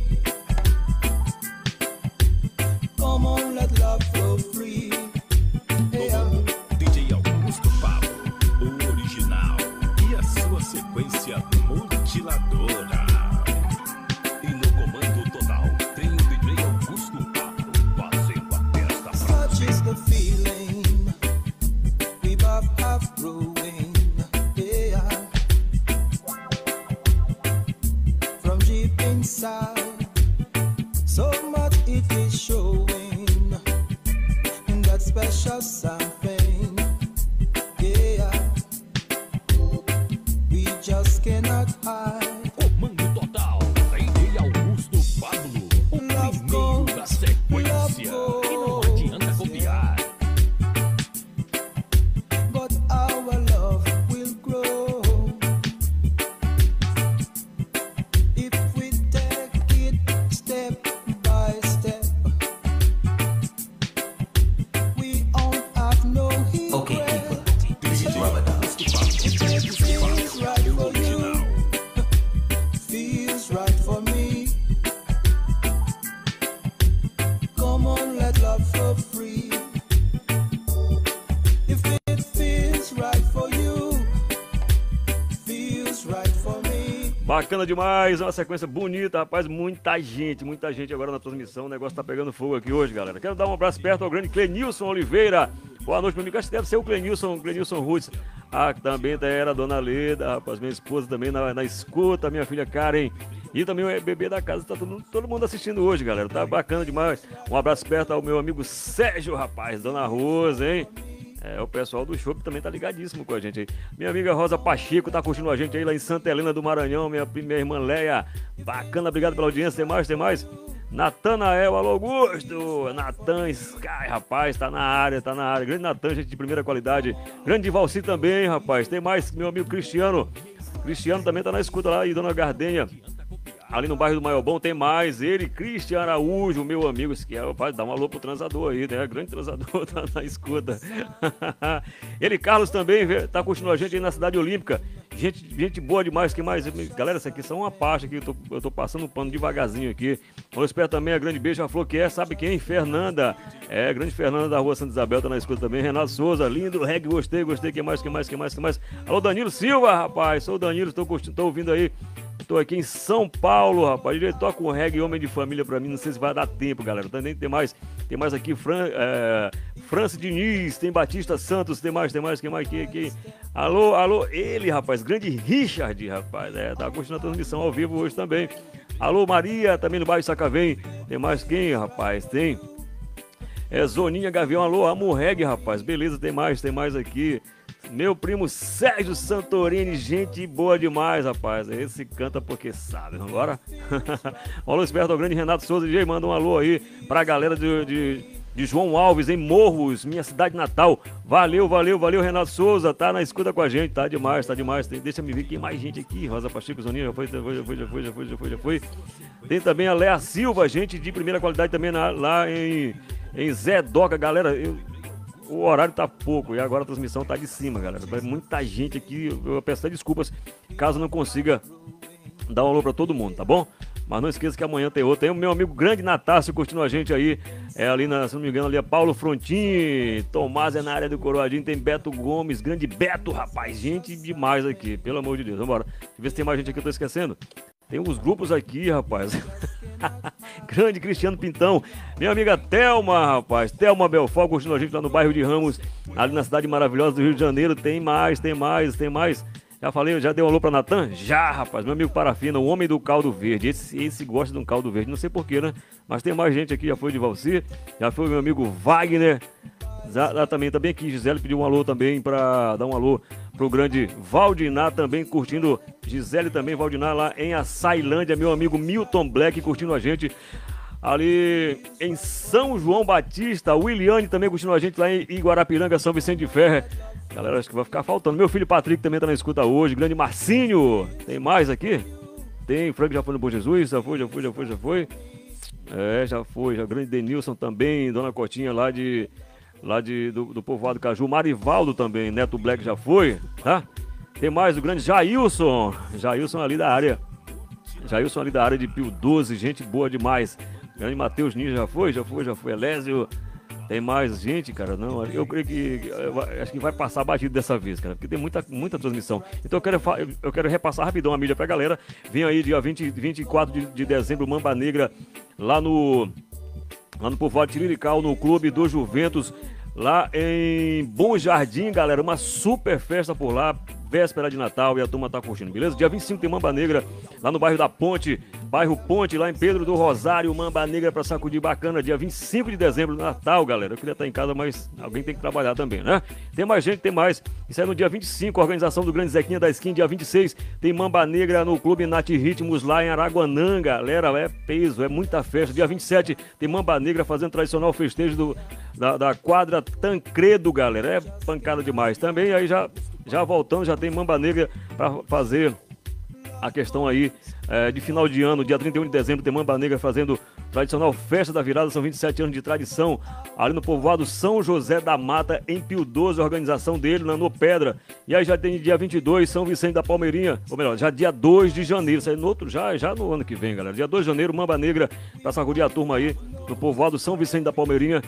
Come on, let love flow free. Yeah. DJ Augusto Pablo. Original. E a sua sequência mutiladora. E no comando total tem o DJ Augusto Pablo fazendo a festa pra Such is the feeling we both have growing. Yeah. From deep inside, so much it is showing. That special something. Yeah. We just cannot hide. Comando total, DJ Augusto Pablo. O primeiro da sequência. E não adianta copiar. But our love will grow if we take it step by step. We don't have no regret. Okay, people, this is Rubber Dog. If it feels right for you, feels right for me. Come on, let love flow free. If it feels right for you, feels right for me. Bacana demais, uma sequência bonita, rapaz, muita gente agora na transmissão, o negócio tá pegando fogo aqui hoje, galera. Quero dar um abraço perto ao grande Clenilson Oliveira. Boa noite, meu amigo, acho que deve ser o Clenilson Roots. Ah, também era a dona Leda, rapaz, minha esposa também na escuta, minha filha Karen. E também o bebê da casa, tá todo mundo assistindo hoje, galera, tá bacana demais. Um abraço perto ao meu amigo Sérgio, rapaz, dona Rosa, hein? É, o pessoal do show também tá ligadíssimo com a gente aí. Minha amiga Rosa Pacheco tá curtindo a gente aí lá em Santa Helena do Maranhão. Minha irmã Leia, bacana, obrigado pela audiência. Tem mais? Natanael, alô Augusto, Natan Sky, rapaz, tá na área. Grande Natan, gente de primeira qualidade. Grande Valci também, rapaz. Tem mais, meu amigo Cristiano também tá na escuta lá. E Dona Gardenha, ali no bairro do Maiobão tem mais. Ele, Cristian Araújo, meu amigo, esse que é, vai dar um alô pro transador aí, né? Grande transador, tá na escuta. Ele, Carlos, também tá curtindo a gente aí na Cidade Olímpica. Gente boa demais, que mais? Galera, isso aqui são uma parte aqui, eu tô passando o pano devagarzinho aqui. Eu espero também a grande beijo, já falou que é, sabe quem? Fernanda. É, grande Fernanda da Rua Santa Isabel, tá na escuta também. Renato Souza, lindo, reggae, gostei, que mais? Alô, Danilo Silva, rapaz, sou o Danilo, tô ouvindo aí. Tô aqui em São Paulo, rapaz. Ele toca um reggae Homem de Família pra mim. Não sei se vai dar tempo, galera. Também tem mais aqui França Diniz, tem Batista Santos, tem mais, quem mais aqui? Alô, ele, rapaz, grande Richard, rapaz. Tá curtindo a transmissão ao vivo hoje também. Alô, Maria, também no bairro Sacavém. Tem mais quem, rapaz? Tem Zoninha Gavião, alô, Amor Reggae, rapaz. Beleza, tem mais aqui. Meu primo Sérgio Santorini, gente boa demais, rapaz. Esse canta porque sabe, agora. Um alô esperto ao grande Renato Souza, DJ, manda um alô aí pra galera de João Alves, em Morros, minha cidade natal. Valeu, Renato Souza, tá na escuta com a gente, tá demais. Deixa me ver que tem mais gente aqui. Rosa Pacheco, Zoninha, já foi. Tem também a Léa Silva, gente de primeira qualidade também lá em Zé Doca, galera. O horário tá pouco e agora a transmissão tá de cima, galera. Muita gente aqui, eu peço até desculpas caso não consiga dar um alô pra todo mundo, tá bom? Mas não esqueça que amanhã tem outro. Tem o meu amigo grande Natácio curtindo a gente aí. Ali, se não me engano, ali é Paulo Frontin. Tomás é na área do Coroadinho. Tem Beto Gomes, grande Beto, rapaz. Gente demais aqui, pelo amor de Deus. Vambora. Deixa eu ver se tem mais gente aqui que eu tô esquecendo. Tem uns grupos aqui, rapaz. Grande Cristiano Pintão. Minha amiga Thelma, rapaz. Thelma Belfort curtindo a gente lá no bairro de Ramos, ali na cidade maravilhosa do Rio de Janeiro. Tem mais. Já falei, já deu um alô pra Natan? Já, rapaz. Meu amigo Parafina, o homem do caldo verde. Esse gosta de um caldo verde. Não sei porquê, né? Mas tem mais gente aqui. Já foi de Valci. Já foi o meu amigo Wagner. Também aqui. Gisele pediu um alô também pra dar um alô pro grande Valdinar também curtindo. Gisele também, Valdinar lá em Açailândia. Meu amigo Milton Black curtindo a gente. Ali em São João Batista. Williane também curtindo a gente lá em Iguarapiranga, São Vicente de Ferre. Galera, acho que vai ficar faltando. Meu filho Patrick também tá na escuta hoje. Grande Marcinho. Tem mais aqui? Tem. Frank já foi no Bom Jesus. Já foi. Já foi. Grande Denilson também. Dona Cotinha lá do povoado Caju. Marivaldo também. Neto Black já foi. Tá? Tem mais o grande Jailson. Jailson ali da área de Pio 12. Gente boa demais. Grande Matheus Ninja já foi. Elésio. Tem mais gente, cara? Não, eu creio que acho que vai passar batido dessa vez, cara, porque tem muita transmissão. Então eu quero repassar rapidão a mídia pra galera. Vem aí dia 24 de dezembro, Mamba Negra, lá no povoado Tirirical, no Clube do Juventus, lá em Bom Jardim, galera. Uma super festa por lá, véspera de Natal, e a turma tá curtindo, beleza? Dia 25 tem Mamba Negra, lá no bairro da Ponte, bairro Ponte, lá em Pedro do Rosário, Mamba Negra pra sacudir bacana, dia 25 de dezembro, Natal, galera. Eu queria estar em casa, mas alguém tem que trabalhar também, né? Tem mais gente, tem mais. Isso é no dia 25, organização do Grande Zequinha da Skin. Dia 26 tem Mamba Negra no Clube Nat Ritmos, lá em Araguanã, galera. É peso, é muita festa. Dia 27 tem Mamba Negra fazendo tradicional festejo da quadra Tancredo, galera. É pancada demais. Também aí já voltando, já tem Mamba Negra para fazer a questão aí de final de ano. Dia 31 de dezembro tem Mamba Negra fazendo tradicional festa da virada. São 27 anos de tradição ali no povoado São José da Mata, em Pio 12, a organização dele lá no Pedra. E aí já tem dia 22 São Vicente da Palmeirinha, ou melhor, já dia 2 de janeiro, isso aí já no ano que vem, galera. Dia 2 de janeiro, Mamba Negra para sacudir a turma aí no povoado São Vicente da Palmeirinha,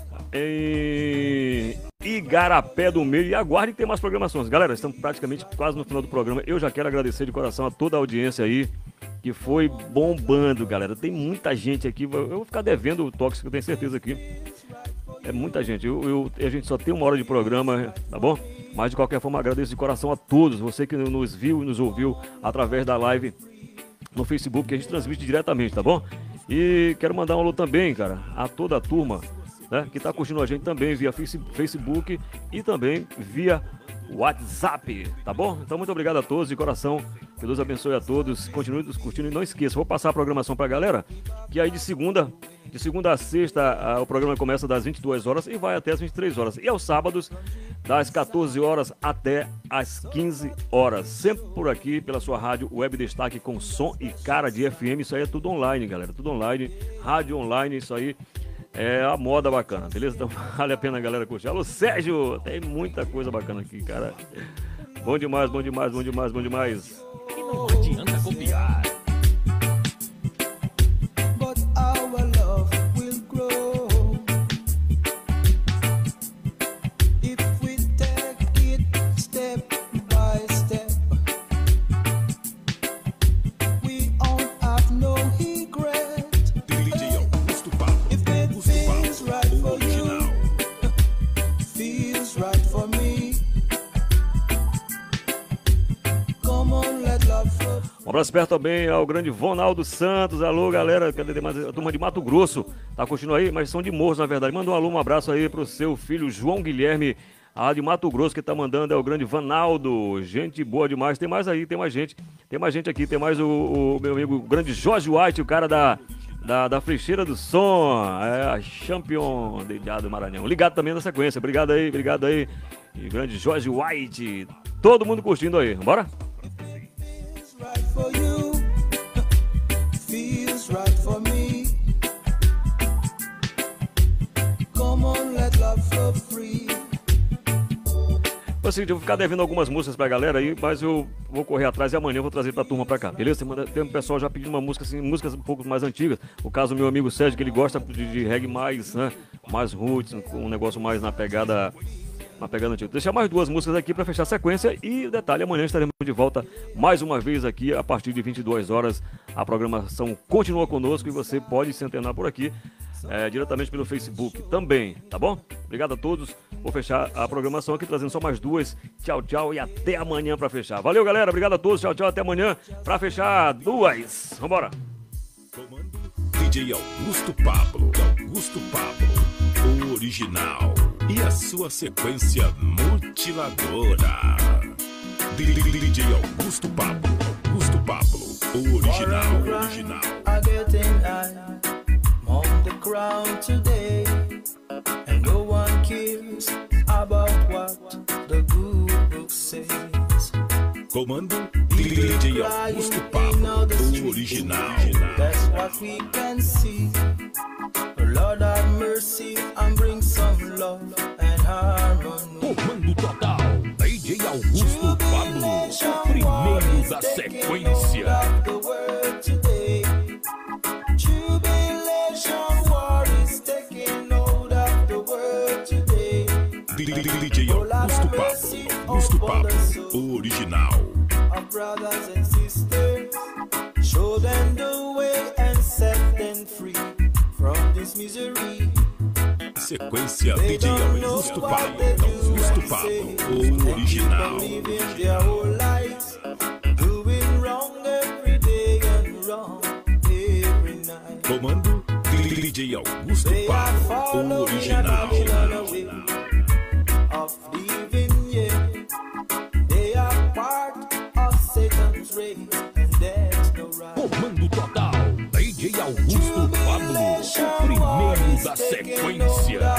em Igarapé do Meio. E aguardem que tem mais programações. Galera, estamos praticamente quase no final do programa. Eu já quero agradecer de coração a toda a audiência aí, que foi bombando, galera. Tem muita gente aqui. Eu vou ficar devendo o tóxico, eu tenho certeza aqui. É muita gente. A gente só tem 1 hora de programa, tá bom? Mas de qualquer forma, agradeço de coração a todos. Você que nos viu e nos ouviu através da live no Facebook, que a gente transmite diretamente, tá bom? E quero mandar um alô também, cara, a toda a turma, né, que tá curtindo a gente também via Facebook e também via WhatsApp, tá bom? Então muito obrigado a todos de coração, que Deus abençoe a todos, continue nos curtindo e não esqueça, vou passar a programação pra galera, que aí de segunda a sexta o programa começa das 22 horas e vai até as 23 horas, e aos sábados das 14 horas até as 15 horas. Sempre por aqui, pela sua rádio Web Destaque com som e cara de FM. Isso aí é tudo online, galera. Tudo online, rádio online, isso aí é a moda bacana, beleza? Então vale a pena a galera curtir. Alô, Sérgio! Tem muita coisa bacana aqui, cara. Bom demais, bom demais, bom demais, bom demais. E não adianta copiar. But our love will grow if we take it step by step. We won't have no regret. If it feels right for you, feels right for me. Come on, let love flow. Um abraço perto também ao grande Vonaldo Santos. Alô, galera, cadê mais? A turma de Mato Grosso tá curtindo aí, mas são de Morros, na verdade. Manda um alô, um abraço aí pro seu filho João Guilherme, de Mato Grosso, que tá mandando, é o grande Vanaldo. Gente boa demais. Tem mais aí, tem mais gente aqui. Tem mais o meu amigo, o grande Jorge White, o cara da Frecheira do Som, a Champion do Maranhão. Ligado também na sequência. Obrigado aí. E o grande Jorge White. Todo mundo curtindo aí. Bora? Right for you, feels right for me. Come on, let love flow free. Assim, eu vou ficar devendo algumas músicas pra galera aí, mas eu vou correr atrás e amanhã eu vou trazer pra turma pra cá, beleza? Tem um pessoal já pedindo uma música, assim, músicas um pouco mais antigas. O caso do meu amigo Sérgio, que ele gosta de reggae mais, né, mais roots, um negócio mais na pegada antiga. Vou deixar mais duas músicas aqui pra fechar a sequência e o detalhe, amanhã estaremos de volta mais uma vez aqui a partir de 22 horas. A programação continua conosco e você pode se antenar por aqui. Diretamente pelo Facebook também, tá bom? Obrigado a todos. Vou fechar a programação aqui trazendo só mais duas. Tchau, tchau e até amanhã pra fechar. Valeu, galera. Obrigado a todos. Tchau, tchau. Até amanhã pra fechar duas. Vambora. DJ Augusto Pablo, o original. E a sua sequência mutiladora. DJ Augusto Pablo, o original. On the ground today, and no one cares about what the good book says. Comando DJ Augusto Pablo, o original. That's what we can see. Lord have mercy and bring some love and harmony. Comando total, DJ Augusto Pablo, o primeiro da sequência. DJ Augusto Pablo, o original. Our brothers and sisters, show them the way and set them free from this misery. Sequência DJ Augusto Pablo, o original. Living their whole lives, doing wrong every day and wrong every night. Comando DJ Augusto Pablo, o original. Of living, yeah. They are part of Satan's race, and there's no right. Comando total, DJ Augusto Pablo, o primeiro da sequência.